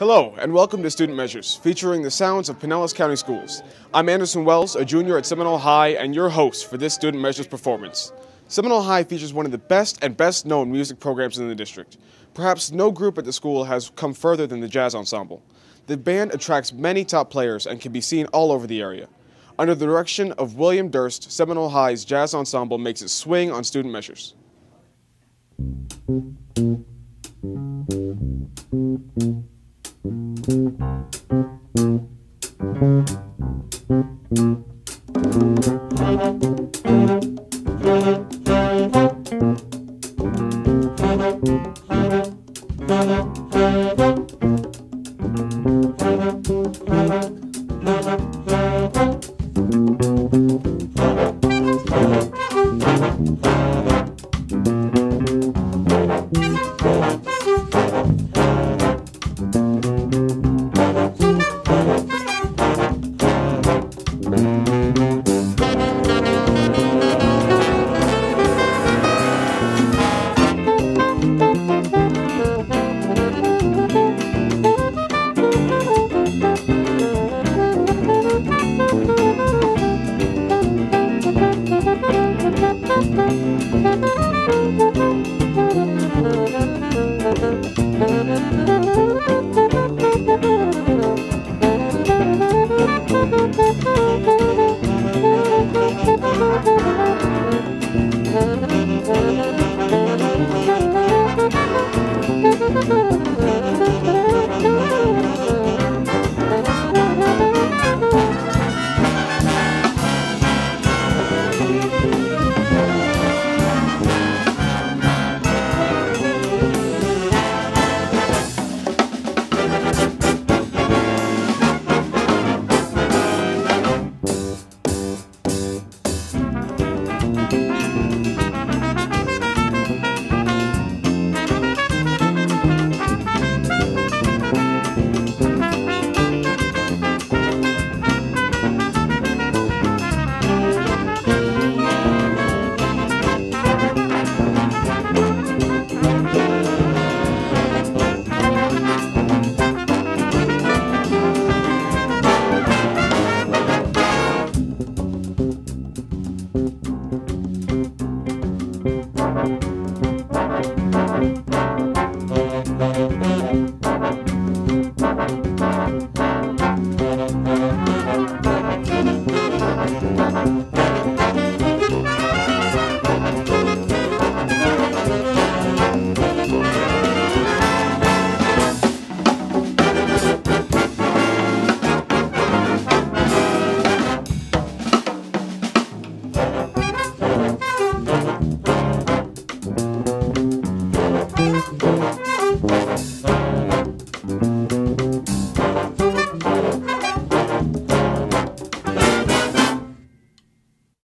Hello, and welcome to Student Measures, featuring the sounds of Pinellas County Schools. I'm Anderson Wells, a junior at Seminole High, and your host for this Student Measures performance. Seminole High features one of the best and best-known music programs in the district. Perhaps no group at the school has come further than the Jazz Ensemble. The band attracts many top players and can be seen all over the area. Under the direction of William Durst, Seminole High's Jazz Ensemble makes it swing on Student Measures.